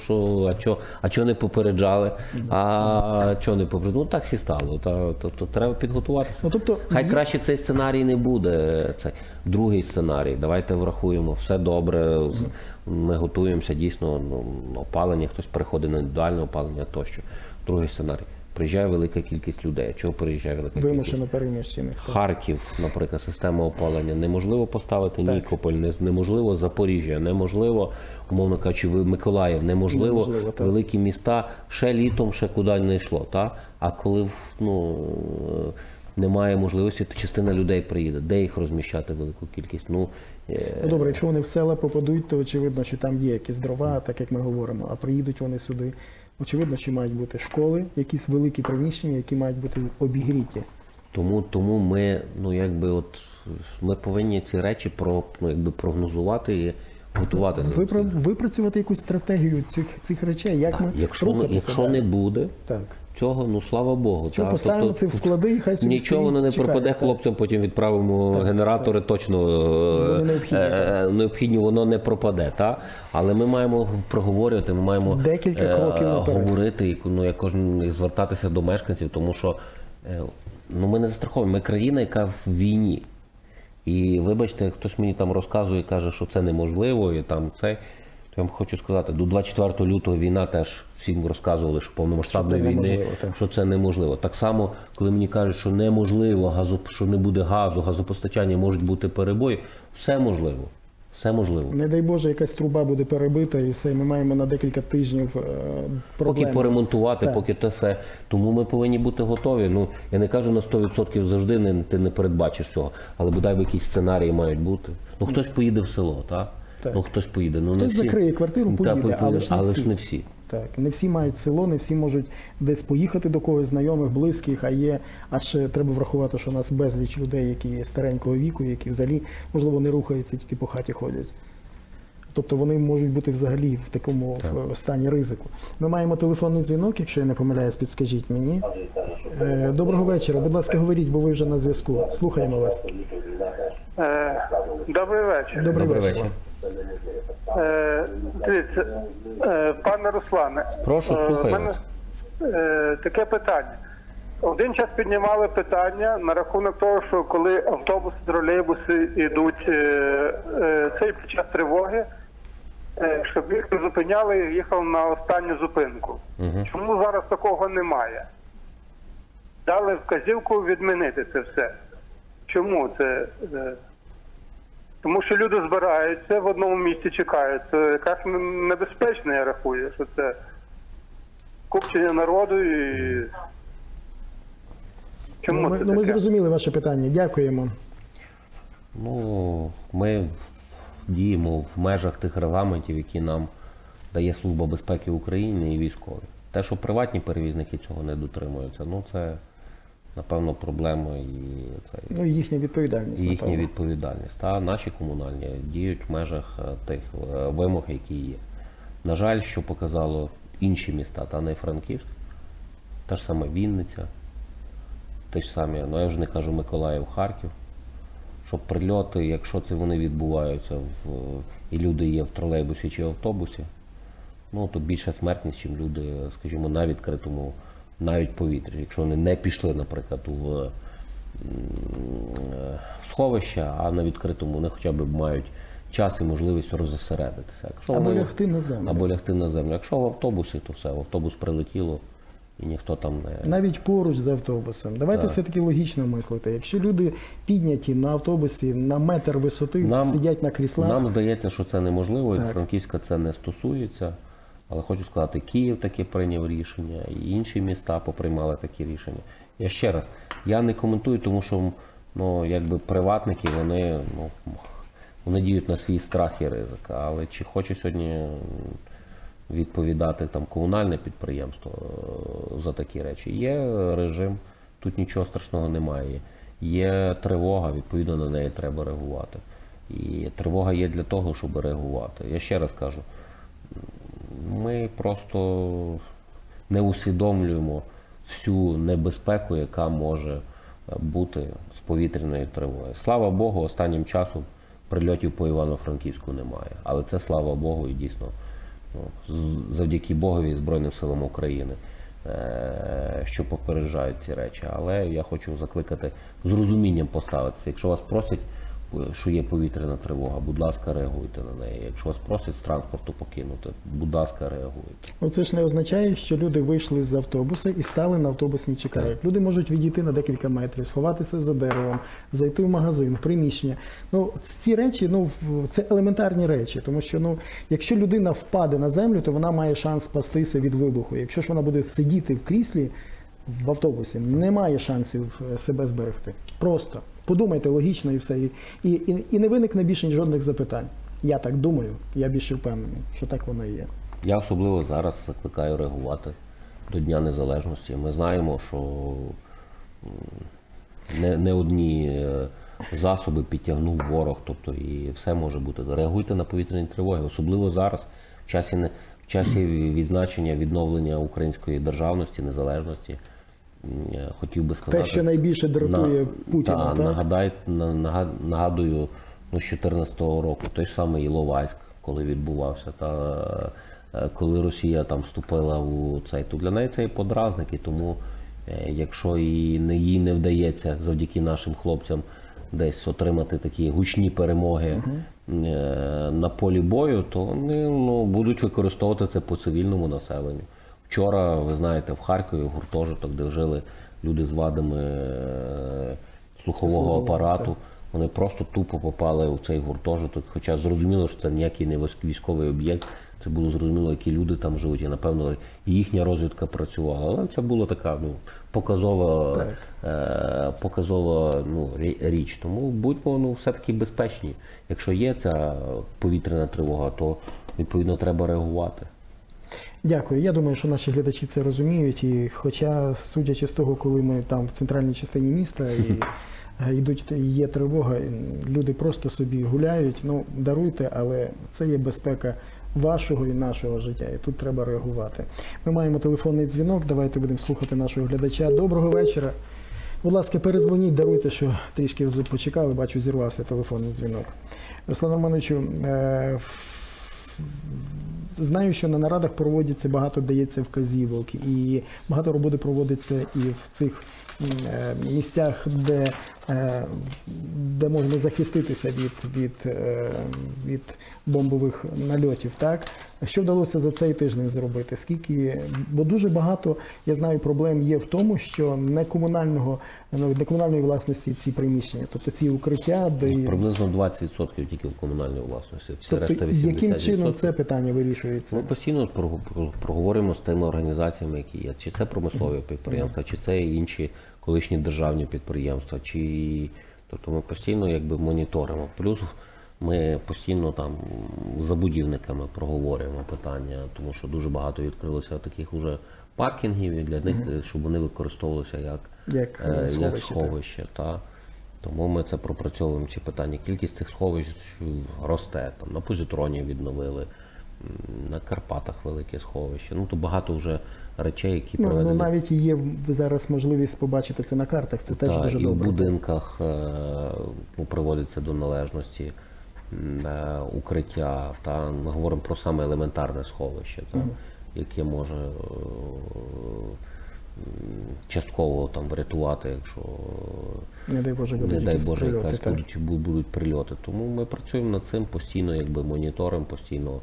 А чого не попереджали? А чого не попереджали? Ну так всі стало. Тобто треба підготуватися. Ну, тобто Хай є- краще цей сценарій не буде. Це другий сценарій. Давайте врахуємо, все добре. Ми готуємося дійсно, опалення, хтось переходить на індивідуальне опалення тощо. Другий сценарій. Приїжджає велика кількість людей. Чого приїжджає велика кількість? Вимушено переміщених. так. Харків, наприклад, система опалення неможливо поставити, Нікополь, неможливо Запоріжжя, неможливо, умовно кажучи, Миколаїв, неможливо, Неможливо, так. великі міста, ще літом, ще куди не йшло. Та? А коли немає можливості, то частина людей приїде. Де їх розміщати велику кількість? Ну, добре, якщо вони в села попадуть, то очевидно, що там є якісь дрова, так як ми говоримо, а приїдуть вони сюди. Очевидно, що мають бути школи, якісь великі приміщення, які мають бути обігріті. Тому ми, ми повинні ці речі прогнозувати і готувати. Випрацювати якусь стратегію цих речей, як ми рухатися Якщо далі. не буде Так. цього, слава Богу. Що поставимо це в склади, і хай собі Нічого воно не стоїть, пропаде, чекає, так. хлопцям потім відправимо генератори, точно Вони необхідні, необхідні, воно не пропаде. Але ми маємо проговорювати, ми маємо Декілька кроків наперед. говорити, як кожен звертатися до мешканців, тому що ми не застраховуємо, ми країна, яка в війні. І вибачте, хтось мені там розказує, каже, що це неможливо, і там це. То я вам хочу сказати, до 24 лютого війна теж всім розказували, що повномасштабної Що це війни, неможливо, так. що це неможливо. Так само, коли мені кажуть, що неможливо, що не буде газу, газопостачання, можуть бути перебої, все можливо. Все можливо. Не дай Боже, якась труба буде перебита і все, ми маємо на декілька тижнів проблеми. Поки поремонтувати, Так. поки те все. Тому ми повинні бути готові. Я не кажу на 100% завжди, ти не передбачиш цього, але бодай би якісь сценарії мають бути. Хтось поїде в село, так? Так. Хтось поїде. Не Хтось всі. закриє квартиру, поїде, але ж не всі. не всі. Так, не всі мають село, не всі можуть десь поїхати до когось знайомих, близьких, а ще треба врахувати, що у нас безліч людей, які є старенького віку, які взагалі, можливо, не рухаються, тільки по хаті ходять. Тобто вони можуть бути взагалі в такому стані ризику. Ми маємо телефонний дзвінок, якщо я не помиляюсь, підскажіть мені. Доброго вечора, будь ласка, говоріть, бо ви вже на зв'язку. Слухаємо вас. Добрий вечір. Добрий Добрий вечір. вечір. Дивіться, пане Руслане, Прошу, слухаю в мене таке питання. Один час піднімали питання на рахунок того, що коли автобуси, тролейбуси йдуть цей під час тривоги, щоб їх не зупиняли і їхали на останню зупинку. Чому зараз такого немає? Дали вказівку відмінити це все. Чому це? Тому що люди збираються в одному місці, чекають. Це якраз небезпечно, я рахую, що це купчення народу і чому це Ми таке? зрозуміли ваше питання, дякуємо. Ми діємо в межах тих регламентів, які нам дає Служба безпеки України і військові. Те, що приватні перевізники цього не дотримуються, це, напевно, проблема і Їхня відповідальність. їхня напевно. відповідальність. Та наші комунальні діють в межах тих вимог, які є. На жаль, що показало інші міста, та не Франківськ, та ж саме Вінниця, те ж саме, я вже не кажу Миколаїв, Харків, що прильоти, якщо це вони відбуваються і люди є в тролейбусі чи автобусі, то більша смертність, ніж люди, скажімо, на відкритому, навіть повітрі. Якщо вони не пішли, наприклад, в сховище, а на відкритому вони хоча б мають час і можливість розосередитися. Якщо Або вони- лягти на землю. Або лягти на землю. Якщо в автобусі, то все, в автобус прилетіло і ніхто там не... Навіть поруч з автобусом. Давайте все-таки логічно мислити. Якщо люди підняті на автобусі на метр висоти, сидять на кріслах. Нам здається, що це неможливо, і Так. Франківська це не стосується. Але хочу сказати, Київ таки прийняв рішення, і інші міста поприймали такі рішення. Я ще раз, я не коментую, тому що приватники, вони діють на свій страх і ризик. Але чи хоче сьогодні відповідати комунальне підприємство за такі речі? Є режим, тут нічого страшного немає. Є тривога, відповідно на неї треба реагувати. І тривога є для того, щоб реагувати. Я ще раз кажу, ми просто не усвідомлюємо всю небезпеку, яка може бути з повітряної тривоги. Слава Богу, останнім часом прильотів по Івано-Франківську немає. Але це слава Богу і дійсно завдяки Богові і Збройним силам України, що попереджають ці речі. Але я хочу закликати з розумінням поставитися. Якщо вас просять, що є повітряна тривога, будь ласка, реагуйте на неї. Якщо вас просять з транспорту покинути, будь ласка, реагуйте. Оце ж не означає, що люди вийшли з автобуса і стали на автобусній чекають. Люди можуть відійти на декілька метрів, сховатися за деревом, зайти в магазин, в приміщення. Ці речі, це елементарні речі, тому що, якщо людина впаде на землю, то вона має шанс спастися від вибуху. Якщо ж вона буде сидіти в кріслі в автобусі, немає шансів себе зберегти. Просто подумайте логічно і все. І не виникне більше жодних запитань. Я так думаю, я більше впевнений, що так воно і є. Я особливо зараз закликаю реагувати до Дня Незалежності. Ми знаємо, що не одні засоби підтягнув ворог, тобто і все може бути. Реагуйте на повітряні тривоги, особливо зараз, в часі відзначення відновлення української державності, незалежності. Хотів би сказати, те, що найбільше дратує Путіна, так? Нагадую, з 14-го року, той ж самий Іловайськ, коли відбувався, коли Росія там вступила у цей, то для неї це і подразник, і тому, якщо їй не вдається завдяки нашим хлопцям десь отримати такі гучні перемоги на полі бою, то вони будуть використовувати це по цивільному населенню. Вчора, ви знаєте, в Харкові гуртожиток, де жили люди з вадами слухового апарату, вони просто тупо попали у цей гуртожиток, хоча зрозуміло, що це ніякий не військовий об'єкт, це було зрозуміло, які люди там живуть, і напевно їхня розвідка працювала. Але це була така показова річ. Тому будьмо все-таки безпечні. Якщо є ця повітряна тривога, то відповідно треба реагувати. Дякую. Я думаю, що наші глядачі це розуміють. І хоча, судячи з того, коли ми там в центральній частині міста і є тривога, люди просто собі гуляють, даруйте, але це є безпека вашого і нашого життя. І тут треба реагувати. Ми маємо телефонний дзвінок, давайте будемо слухати нашого глядача. Доброго вечора. Будь ласка, передзвоніть, даруйте, що трішки почекали, бачу, зірвався телефонний дзвінок. Руслан Романовичу, знаю, що на нарадах проводиться, багато дається вказівок, і багато роботи проводиться і в цих місцях, де можна захиститися від бомбових нальотів. Так? Що вдалося за цей тиждень зробити? Бо дуже багато, я знаю, проблем є в тому, що не комунальної власності ці приміщення, тобто ці укриття, де... Приблизно 20% тільки в комунальній власності, всі решта 80%. Яким чином це питання вирішується? Ми постійно проговоримо з тими організаціями, які є. Чи це промислові підприємства, чи це інші колишні державні підприємства, тобто ми постійно моніторимо. Плюс ми постійно там з забудівниками проговорюємо питання, тому що дуже багато відкрилося таких уже паркінгів і для них, щоб вони використовувалися як сховище. Тому ми це пропрацьовуємо, ці питання. Кількість цих сховищ росте. Там на Позитроні відновили, на Карпатах велике сховище. То багато вже речей, які проведені. Навіть є зараз можливість побачити це на картах, це теж дуже добре. І в будинках приводиться до належності укриття. Ми говоримо про саме елементарне сховище, яке може частково там врятувати, якщо не дай Боже, будуть прильоти. Тому ми працюємо над цим, постійно моніторимо, постійно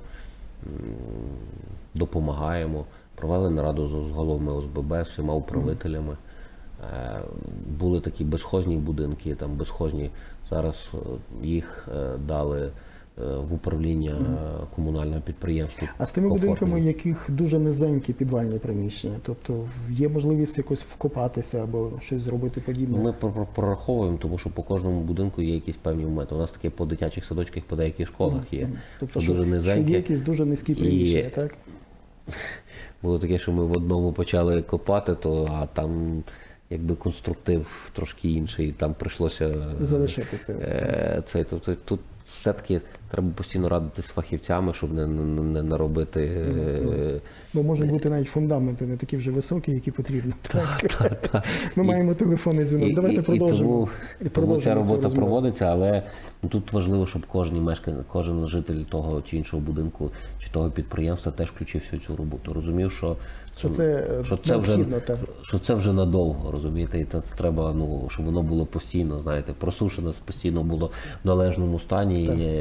допомагаємо. Провели нараду з головами ОСББ, з всіма управителями. Були такі безхозні будинки, безхозні. Зараз їх дали в управління комунального підприємства. А з тими будинками, яких дуже низенькі підвальні приміщення, тобто є можливість якось вкопатися або щось зробити подібне? Ми прораховуємо, тому що по кожному будинку є якісь певні моменти. У нас таке по дитячих садочках, по деяких школах є. Тобто, що є якісь дуже низькі приміщення, так? Було таке, що ми в одному почали копати, а там конструктив трошки інший, там прийшлося залишити це. Тобто тут все-таки треба постійно радитися з фахівцями, щоб не наробити. Бо можуть бути навіть фундаменти не такі вже високі, які потрібно. Так. Ми маємо телефонний дзвінок. Давайте продовжимо. Тому ця робота розмову. проводиться, але тут важливо, щоб кожен житель того чи іншого будинку чи того підприємства теж включився в цю роботу. Розумів, що необхідно, так. це вже надовго, розумієте, і це треба, щоб воно було постійно, знаєте, просушено, постійно було в належному стані.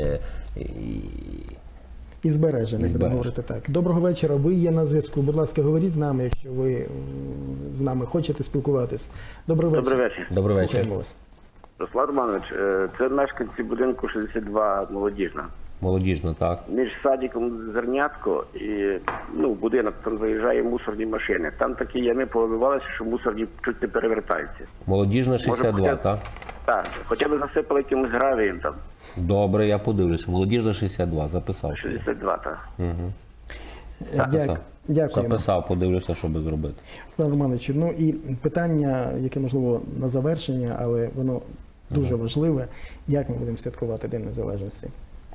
І збережений, будемо говорити так. Доброго вечора, ви є на зв'язку. Будь ласка, говоріть з нами, якщо ви з нами хочете спілкуватись. Добрий вечір. Добрий вечір. Добрий вечір. Слухаємо вас. Руслан Романович, це мешканці будинку 62 молодіжна. Молодіжно, так. Між садиком Зернятко і будинок, там заїжджає мусорні машини. Там такі ями повибивалися, що мусорні чуть не перевертаються. Молодіжна 62, так? Так, хоча б засипали якимось гравієм там. Добре, я подивлюся. Молодіжна 62, записав. 62, так. Дякуємо. Записав, подивлюся, що би зробити. Руслан Романович, і питання, яке, можливо, на завершення, але воно дуже важливе. Як ми будемо святкувати День Незалежності?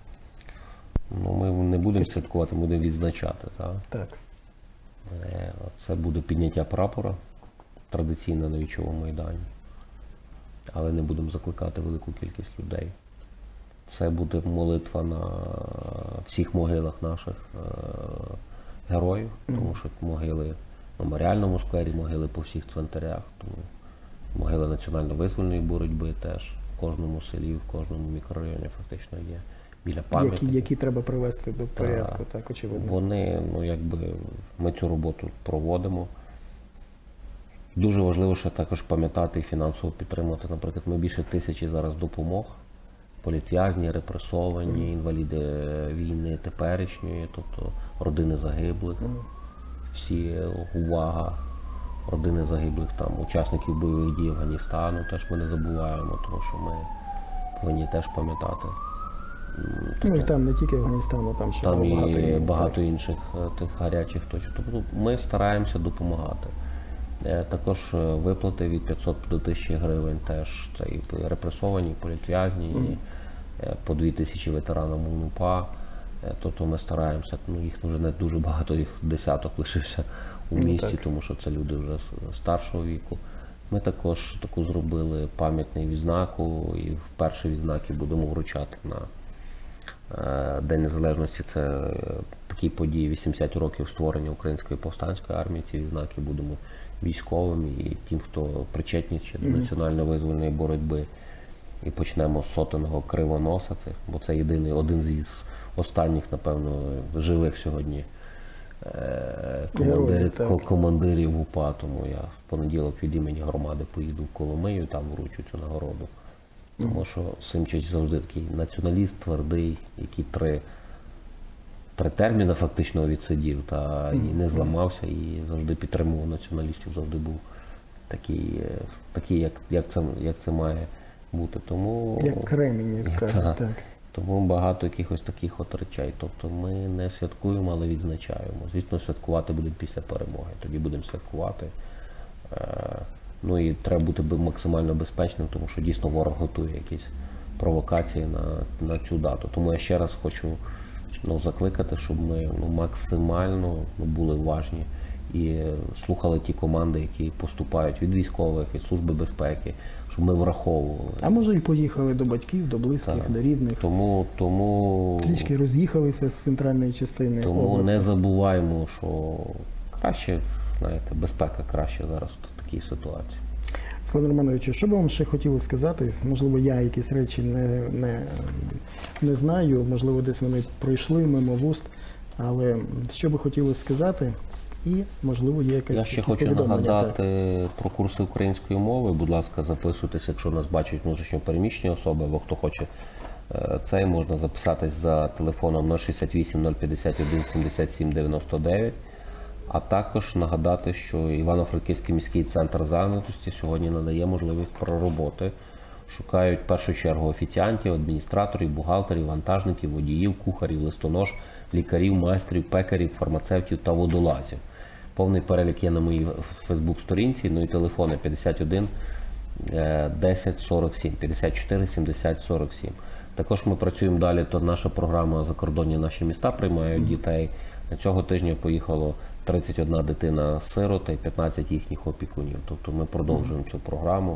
Ми не будемо святкувати, ми будемо відзначати. Так. Це буде підняття прапора традиційно на Вічовому майдані. Але не будемо закликати велику кількість людей. Це буде молитва на всіх могилах наших героїв, тому що могили в Меморіальному сквері, могили по всіх цвинтарях, тому могили національно-визвольної боротьби теж в кожному селі, в кожному мікрорайоні фактично є. Біля пам'ятників. Які треба привести до порядку, так, очевидно. Вони, ми цю роботу проводимо. Дуже важливо ще також пам'ятати і фінансово підтримувати. Наприклад, ми більше 1000 зараз допомог. Політв'язні, репресовані, інваліди війни теперішньої, тобто родини загиблих. Всі увага, родини загиблих, там, учасників бойових дій Афганістану теж ми не забуваємо, тому що ми повинні теж пам'ятати. І там не тільки Афганістану, там ще Там і багато так. інших тих гарячих точок. Тобто ми стараємося допомагати. Також виплати від 500 до 1000 гривень теж це і репресовані, і політв'язні, і по 2000 ветеранам УНУПА. Тобто ми стараємося, їх вже не дуже багато, їх десяток лишився у місті, тому що це люди вже старшого віку. Ми також таку зробили пам'ятний відзнаку, і в перші відзнаки будемо вручати на День Незалежності. Це такі події, 80 років створення Української повстанської армії. Ці відзнаки будемо військовим і тим, хто причетні ще до національно-визвольної боротьби. І почнемо з сотенного Кривоноса, бо це єдиний, один з останніх, напевно, живих сьогодні командирів УПА. Тому я в понеділок від імені громади поїду в Коломию, там вручу цю нагороду. Тому що Симчич завжди такий націоналіст, твердий, який три терміни фактично відсидів, і не зламався, і завжди підтримував націоналістів, завжди був такий як це має бути. Тому, як кремінь, як кажуть, так. Тому багато якихось таких речей. Тобто ми не святкуємо, але відзначаємо. Звісно, святкувати будемо після перемоги. Тоді будемо святкувати. І треба бути максимально безпечним, тому що дійсно ворог готує якісь провокації на цю дату. Тому я ще раз хочу закликати, щоб ми максимально були уважні і слухали ті команди, які поступають від військових, від Служби безпеки, щоб ми враховували. А може і поїхали до батьків, до близьких, до рідних. Тому трішки роз'їхалися з центральної частини Тому області. не забуваємо, що краще, безпека краще зараз в такій ситуації. Руслан Романович, що би вам ще хотіли сказати? Можливо, я якісь речі не знаю, можливо, десь вони пройшли мимо вуст, але що би хотіли сказати? І, можливо, є якесь Я ще хочу нагадати про курси української мови. Будь ласка, записуйтесь, якщо нас бачать внутрішньо переміщені особи, або хто хоче це, можна записатись за телефоном 068 051 77 99. А також нагадати, що Івано-Франківський міський центр зайнятості сьогодні надає можливість пророботи. Шукають в першу чергу офіціантів, адміністраторів, бухгалтерів, вантажників, водіїв, кухарів, листонож, лікарів, майстрів, пекарів, фармацевтів та водолазів. Повний перелік є на моїй фейсбук-сторінці, і телефони 51 10 47, 54 70 47. Також ми працюємо далі, то наша програма «Закордонні наші міста» приймають дітей. На цього тижня поїхало 31 дитина-сирота і 15 їхніх опікунів. Тобто ми продовжуємо цю програму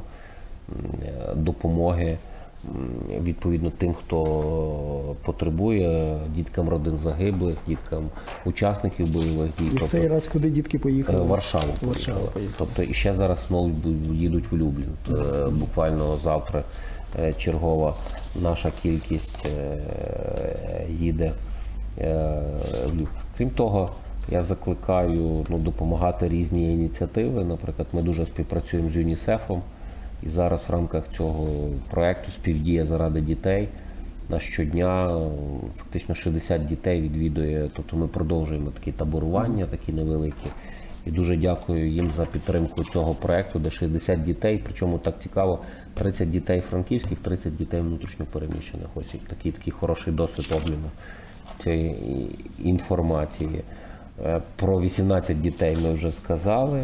допомоги відповідно тим, хто потребує, діткам родин загиблих, діткам учасників бойових дій. І в цей раз куди дітки поїхали? В Варшаву Варшаву поїхали. поїхали. Тобто і ще зараз знову їдуть в Люблін. Буквально завтра чергова наша кількість їде в Люблін. Крім того, я закликаю допомагати різні ініціативи. Наприклад, ми дуже співпрацюємо з ЮНІСЕФом. І зараз в рамках цього проєкту «Співдія заради дітей» на щодня фактично 60 дітей відвідує. Тобто ми продовжуємо такі таборування, такі невеликі. І дуже дякую їм за підтримку цього проєкту, де 60 дітей, причому так цікаво, 30 дітей франківських, 30 дітей внутрішньопереміщених. Ось такий хороший досвід обміну цієї інформації. Про 18 дітей ми вже сказали.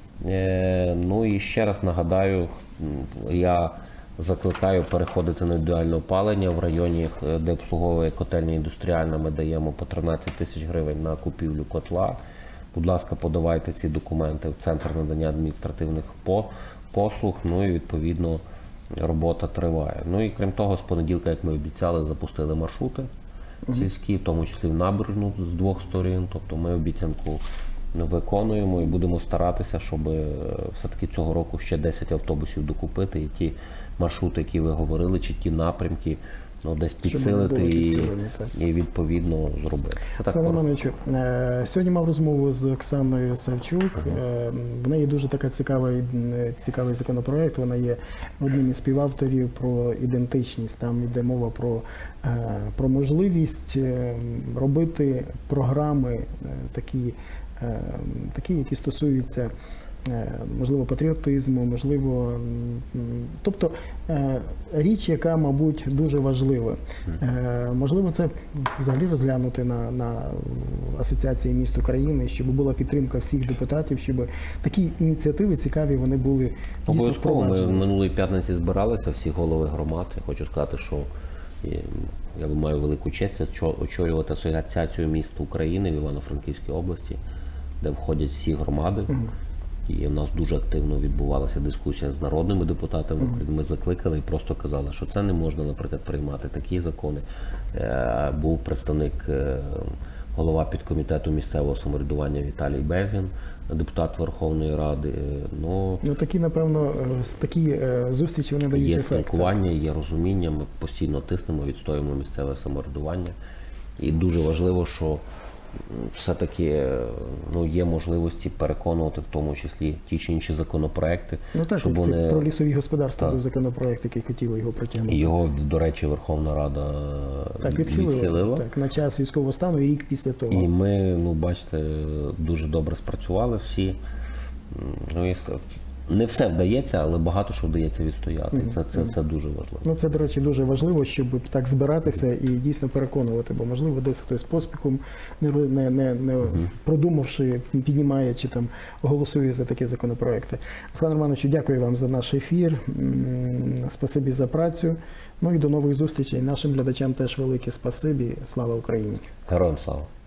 Ну і ще раз нагадаю, я закликаю переходити на індивідуальне опалення в районі, де обслуговує котельня індустріальна, ми даємо по 13 тисяч гривень на купівлю котла. Будь ласка, подавайте ці документи в Центр надання адміністративних послуг, ну і відповідно робота триває. Ну і крім того, з понеділка, як ми обіцяли, запустили маршрути сільські, в тому числі в набережну з двох сторін, тобто ми обіцянку виконуємо і будемо старатися, щоб все-таки цього року ще 10 автобусів докупити і ті маршрути, які ви говорили, чи ті напрямки десь підсилити і відповідно зробити. Олександр Романовичу, сьогодні мав розмову з Оксаною Савчук. В неї дуже така цікавий законопроект. Вона є одним із співавторів про ідентичність. Там йде мова про можливість робити програми такі, які стосуються можливо патріотизму, можливо, тобто річ, яка, мабуть, дуже важлива. Можливо, це взагалі розглянути на Асоціації міст України, щоб була підтримка всіх депутатів, щоб такі ініціативи цікаві, вони були дійсно обов'язково. Ми впроваджені. минулої п'ятниці збиралися, всі голови громад. Я хочу сказати, що я маю велику честь очолювати Асоціацію міст України в Івано-Франківській області, де входять всі громади. І у нас дуже активно відбувалася дискусія з народними депутатами. Ми закликали і просто казали, що це не можна, наприклад, приймати такі закони. Був представник, голова підкомітету місцевого самоврядування Віталій Безгін, депутат Верховної Ради. Ну такі, напевно, такі зустрічі вони дають Є ефект. спілкування, є розуміння, ми постійно тиснемо, відстоюємо місцеве самоврядування. І дуже важливо, що все-таки є можливості переконувати в тому числі ті чи інші законопроекти. Ну так, щоб це вони... про лісові господарства Так. був законопроект, який хотіли його протягнути. Його, до речі, Верховна Рада відхилила. Так, на час військового стану і рік після того. І ми, бачите, дуже добре спрацювали всі. Не все вдається, але багато що вдається відстояти. Це дуже важливо. Ну, це, до речі, дуже важливо, щоб так збиратися і дійсно переконувати, бо, можливо, десь хтось поспіхом, не продумавши, піднімає чи там голосує за такі законопроекти. Руслан Романович, дякую вам за наш ефір. Спасибі за працю. Ну і до нових зустрічей. Нашим глядачам теж велике спасибі. Слава Україні! Героям слава!